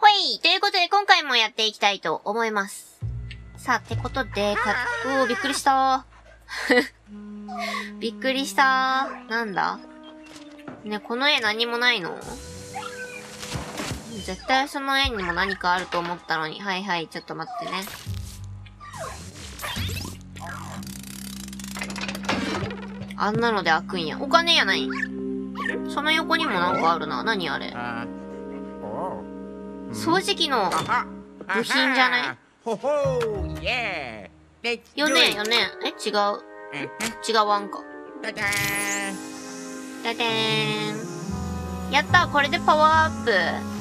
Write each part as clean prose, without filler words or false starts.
ほいということで今回もやっていきたいと思います。さあ、ってことで、びっくりしたー。びっくりしたー。なんだね、この絵何もないの？絶対その絵にも何かあると思ったのに。はいはい、ちょっと待ってね。あんなので開くんや。お金やない。その横にもなんかあるな。何あれ。掃除機の部品じゃない？よねよね。違う。違わんか。だでーん。やった、これでパワーアップ。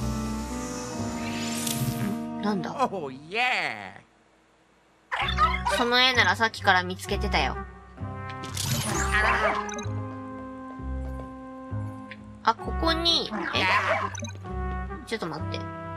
なんだ？その絵ならさっきから見つけてたよ。あ、ここに、ちょっと待って。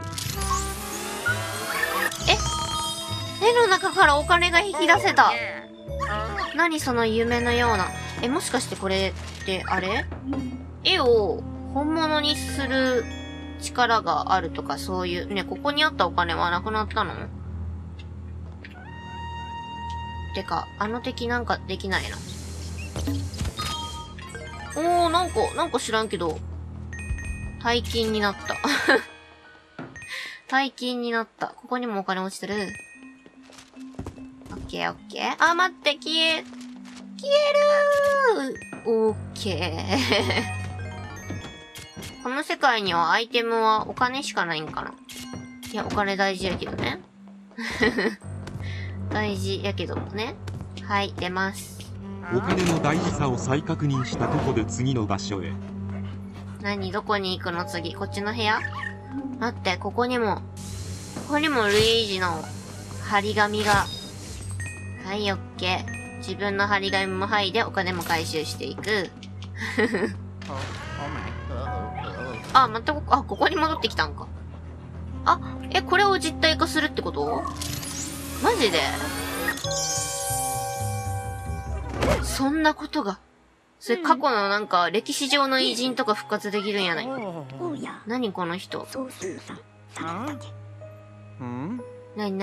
絵の中からお金が引き出せた。何その夢のような。もしかしてこれって、あれ？絵を本物にする力があるとかそういう。ね、ここにあったお金はなくなったの？てか、あの敵なんかできないな。なんか知らんけど、大金になった。大金になった。ここにもお金落ちてる。オッケーオッケー。あ、待って、消えるー。オッケー。この世界にはアイテムはお金しかないんかな。いや、お金大事やけどね。大事やけどもね。はい、出ます。 お金の大事さを再確認したとこで次の場所へ。 どこに行くの次？こっちの部屋？待って、ここにもルイージの張り紙が。はい、オッケー。自分の張り紙も剥いでお金も回収していく。あ、またここに戻ってきたんか。あ、これを実体化するってこと？マジで？そんなことが。それ過去のなんか歴史上の偉人とか復活できるんやない？何この人。何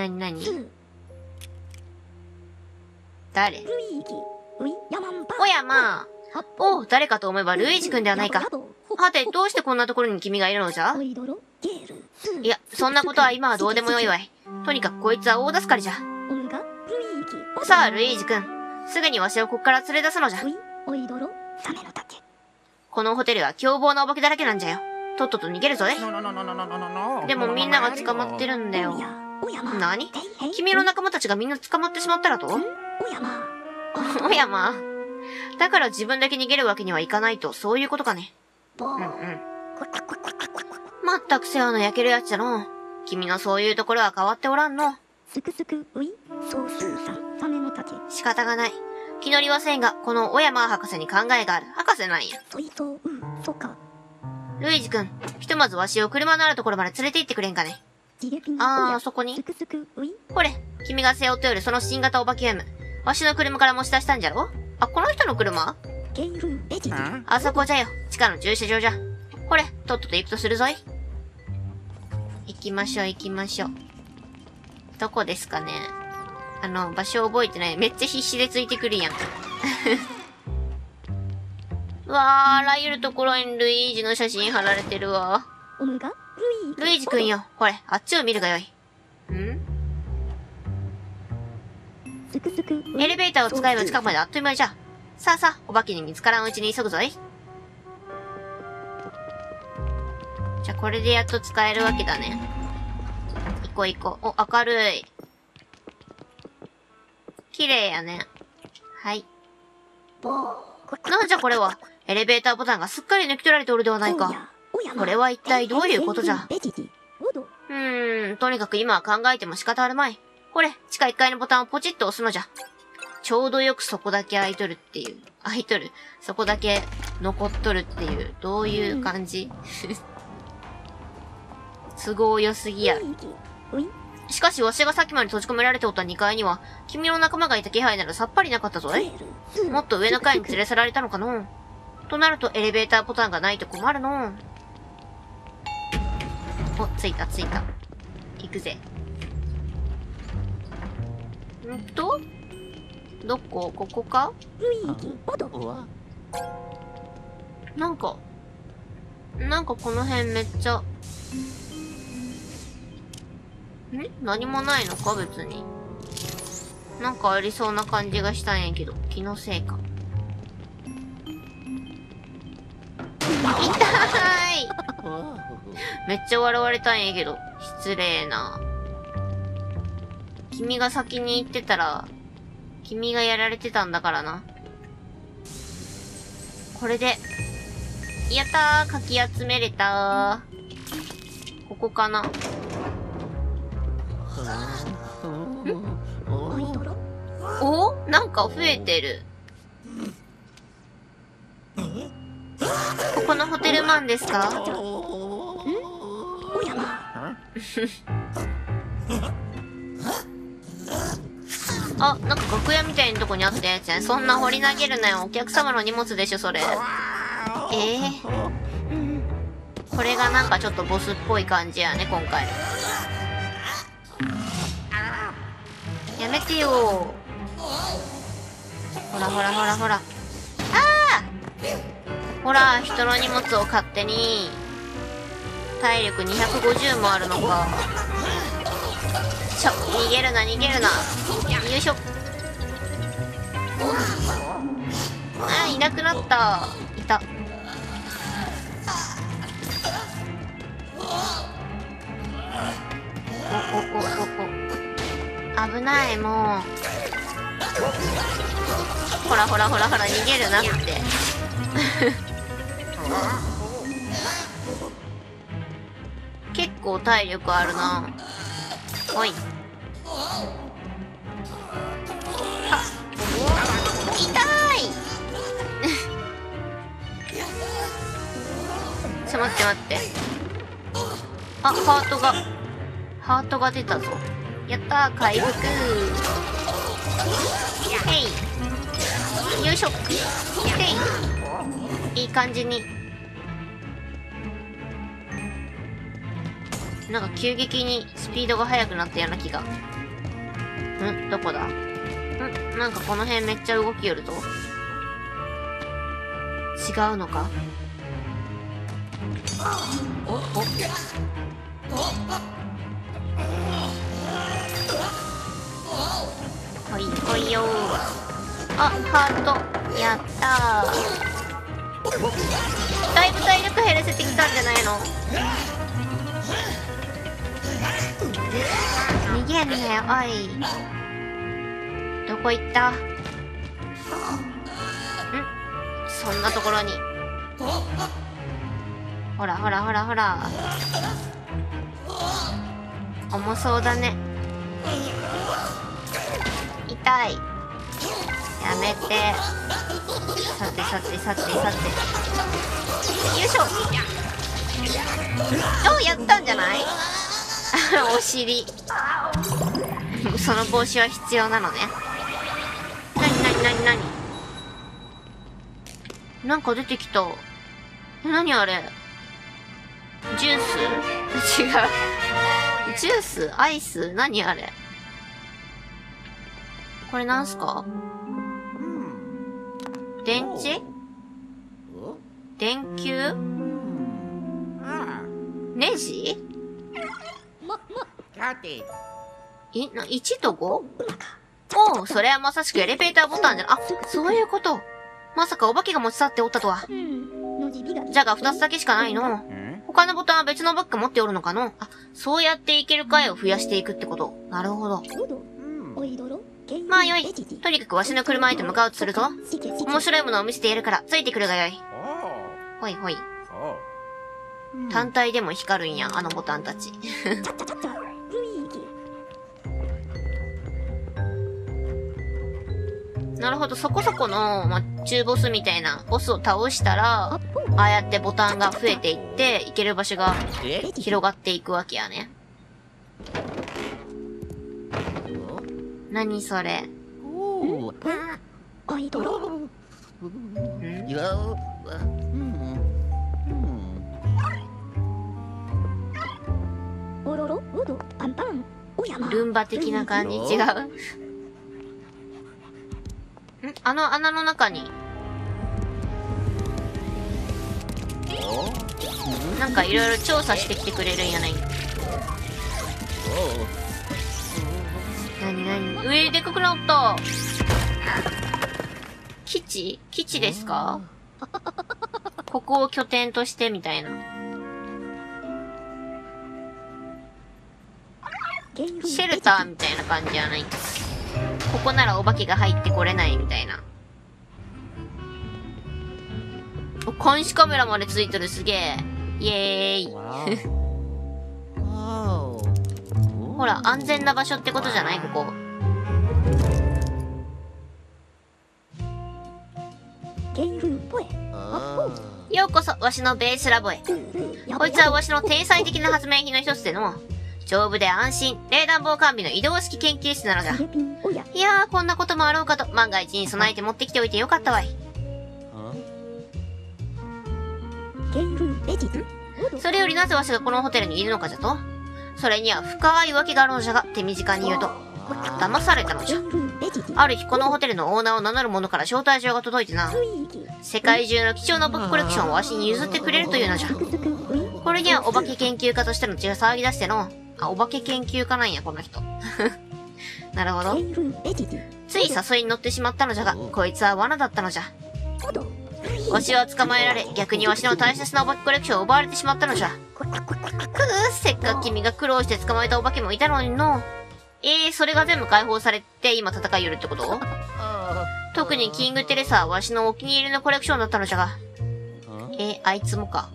誰？おやまあ。誰かと思えばルイージ君ではないか。はて、どうしてこんなところに君がいるのじゃ？いや、そんなことは今はどうでもよいわい。とにかくこいつは大助かりじゃ。さあ、ルイージ君。すぐにわしをここから連れ出すのじゃ。このホテルは凶暴なお化けだらけなんじゃよ。とっとと逃げるぞい。でもみんなが捕まってるんだよ。何？君の仲間たちがみんな捕まってしまったらと？おやま。だから自分だけ逃げるわけにはいかないと、そういうことかね。まったく世話の焼けるやつじゃの。君のそういうところは変わっておらんの。仕方がない。気乗りはせんが、この小山博士に考えがある。博士なんや。ルイージ君、ひとまずわしを車のあるところまで連れて行ってくれんかね。そこに。これ、君が背負っておるその新型お化けウム。わしの車から持ち出したんじゃろ？あ、この人の車？あそこじゃよ。地下の駐車場じゃ。これ、とっとと行くとするぞい。行きましょう。どこですかね。場所覚えてない。めっちゃ必死でついてくるやん。うわー、あらゆるところにルイージの写真貼られてるわ。ルイージくんよ。これ、あっちを見るがよい。エレベーターを使えば近くまであっという間じゃ。さあ、お化けに見つからんうちに急ぐぞい。じゃ、これでやっと使えるわけだね。行こう。お、明るい。綺麗やね。はい。なんじゃこれは。エレベーターボタンがすっかり抜き取られておるではないか。これは一体どういうことじゃ。とにかく今は考えても仕方あるまい。これ、地下1階のボタンをポチッと押すのじゃ。ちょうどよくそこだけ空いとるっていう。そこだけ残っとるっていう。どういう感じ？都合良すぎや。しかしわしがさっきまで閉じ込められておった2階には、君の仲間がいた気配などさっぱりなかったぞい。もっと上の階に連れ去られたのかの。となるとエレベーターボタンがないと困るの。 お、着いた着いた。行くぜ。どこ？ここか？なんかこの辺めっちゃ、何もないのか別に。なんかありそうな感じがしたんやけど、気のせいか。痛いめっちゃ笑われたんやけど、失礼な。君が先に行ってたら、君がやられてたんだからな。これで、やったー、かき集めれたー。ここかな。お？なんか増えてる。ここのホテルマンですか？あ、なんか楽屋みたいなとこにあったやつやん。そんな掘り投げるなよ。お客様の荷物でしょ、それ。これがなんかちょっとボスっぽい感じやね、今回。やめてよ。ほらほらほらほら。ほら、人の荷物を勝手に。体力250もあるのか。逃げるな逃げるな。よいしょ。いなくなった。いた。危ない、もう。ほらほらほらほら、逃げるなって。結構体力あるな。おい。痛いちょ、待って待って。ハートが出たぞ。やったー、回復。へい。よいしょ。へい。いい感じに。なんか急激にスピードが速くなったような気が。どこだ？なんかこの辺めっちゃ動きよるぞ。違うのか？ほいほいよー。ハート。やったー。だいぶ体力減らせてきたんじゃないの？逃げんなよ、おい。どこ行った？そんなところに。ほらほらほらほら。重そうだね。痛い。やめて。さてさてさてさて。よいしょ。やったんじゃない？お尻。その帽子は必要なのね。なになんか出てきた。何あれ？ジュース？違う。ジュース？アイス？何あれ？これなんすか？電池？電球？ネジ？1と 5？ おう、それはまさしくエレベーターボタンじゃな。そういうこと。まさかお化けが持ち去っておったとは。じゃが2つだけしかないの。他のボタンは別のバッグ持っておるのかの。そうやっていける回を増やしていくってこと。なるほど。まあよい。とにかくわしの車へと向かうとするぞ。面白いものを見せてやるからついてくるがよい。ほいほい。単体でも光るんや、あのボタンたち。なるほど、そこそこの、中ボスみたいなボスを倒したら、ああやってボタンが増えていって、行ける場所が広がっていくわけやね。何それ。 ルンバ的な感じ。違う。あの穴の中になんかいろいろ調査してきてくれるんやない。なになに、上でかくなった。基地ですか？ここを拠点としてみたいな。シェルターみたいな感じじゃない。ここならお化けが入ってこれないみたいな。監視カメラまでついてる、すげえ。イエーイ。ほら、安全な場所ってことじゃないここ。ようこそ、わしのベースラボへ。こいつはわしの天才的な発明品の一つでの、丈夫で安心、冷暖房完備の移動式研究室なのじゃ。いやー、こんなこともあろうかと、万が一に備えて持ってきておいてよかったわい。それよりなぜわしがこのホテルにいるのかじゃと？それには深い訳があるのじゃが、手短に言うと、騙されたのじゃ。ある日このホテルのオーナーを名乗る者から招待状が届いてな、世界中の貴重なお化けコレクションをわしに譲ってくれるというのじゃ。これにはお化け研究家としての血が騒ぎ出しての、お化け研究家なんや、この人。なるほど。つい誘いに乗ってしまったのじゃが、こいつは罠だったのじゃ。わしは捕まえられ、逆にわしの大切なお化けコレクションを奪われてしまったのじゃ。せっかく君が苦労して捕まえたお化けもいたのにの。それが全部解放されて今戦いよるってこと？特にキングテレサはわしのお気に入りのコレクションだったのじゃが。あいつもか。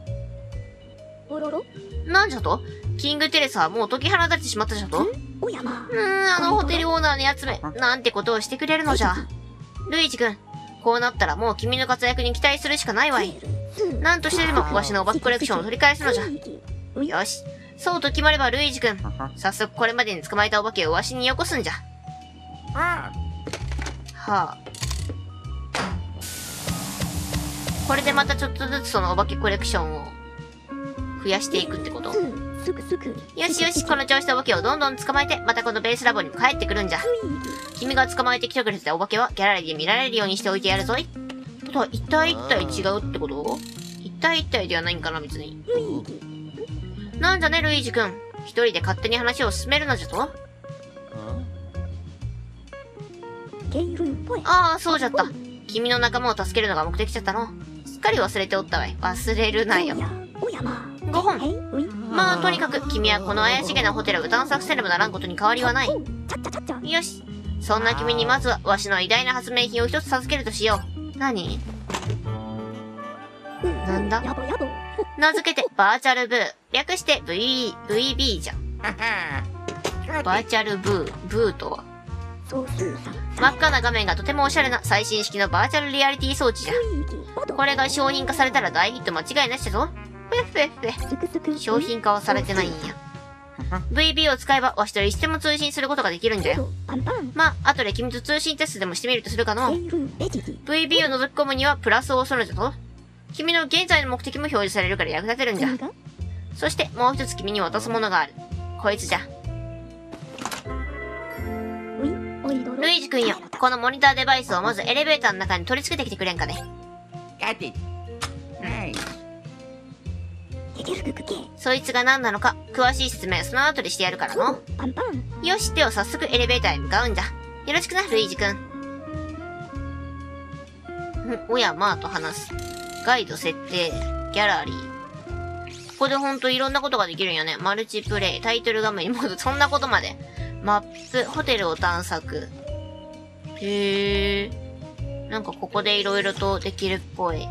なんじゃと？キングテレサはもう解き放たれてしまったじゃと？あのホテルオーナーのやつめ、なんてことをしてくれるのじゃ。ルイージ君、こうなったらもう君の活躍に期待するしかないわい。なんとしてでもわしのお化けコレクションを取り返すのじゃ。よし。そうと決まればルイージ君、早速これまでに捕まえたお化けをわしによこすんじゃ。はあ。これでまたちょっとずつそのお化けコレクションを増やしていくってこと？よしよし、この調子でお化けをどんどん捕まえて、またこのベースラボにも帰ってくるんじゃ。君が捕まえてきてくれたお化けはギャラリーで見られるようにしておいてやるぞい。とは、一体一体違うってこと？一体一体ではないんかな、別に。なんじゃね、ルイージ君。一人で勝手に話を進めるのじゃと？ああ、そうじゃった。君の仲間を助けるのが目的じゃったの。すっかり忘れておったわい。忘れるなよ。5本。まあ、とにかく、君はこの怪しげなホテルを探索せねばならんことに変わりはない。よし。そんな君にまずは、わしの偉大な発明品を一つ授けるとしよう。何？なんだ？名付けて、バーチャルブー。略して、VB じゃん。バーチャルブーとは。真っ赤な画面がとてもおしゃれな最新式のバーチャルリアリティ装置じゃ。これが商品化されたら大ヒット間違いなしだぞ。商品化はされてないんや。VB を使えばわしといつでも通信することができるんじゃよ。まあ、後で君と通信テストでもしてみるとするかの。VB を覗き込むにはプラスを押すのじゃぞ。君の現在の目的も表示されるから役立てるんじゃ。そしてもう一つ君に渡すものがある。こいつじゃ。ルイージ君よ、このモニターデバイスをまずエレベーターの中に取り付けてきてくれんかね。そいつが何なのか、詳しい説明はその後でしてやるからの。よし、では早速エレベーターへ向かうんじゃ。よろしくな、ルイージ君。おや、まあと話す。ガイド設定、ギャラリー。ここでほんといろんなことができるんやね。マルチプレイ、タイトル画面に戻る、そんなことまで。マップ、ホテルを探索。へー。なんかここでいろいろとできるっぽい。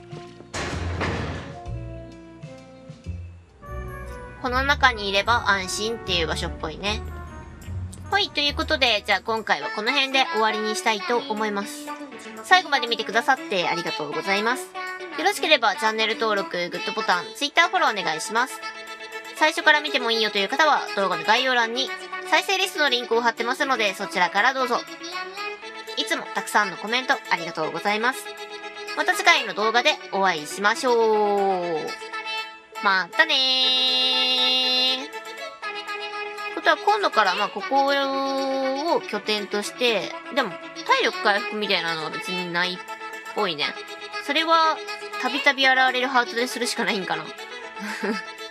この中にいれば安心っていう場所っぽいね。はい、ということで、じゃあ今回はこの辺で終わりにしたいと思います。最後まで見てくださってありがとうございます。よろしければチャンネル登録、グッドボタン、Twitter フォローお願いします。最初から見てもいいよという方は動画の概要欄に再生リストのリンクを貼ってますのでそちらからどうぞ。いつもたくさんのコメントありがとうございます。また次回の動画でお会いしましょう。またねー。 ことは今度からまあここを拠点として、でも体力回復みたいなのは別にないっぽいね。それはたびたび現れるハートでするしかないんかな。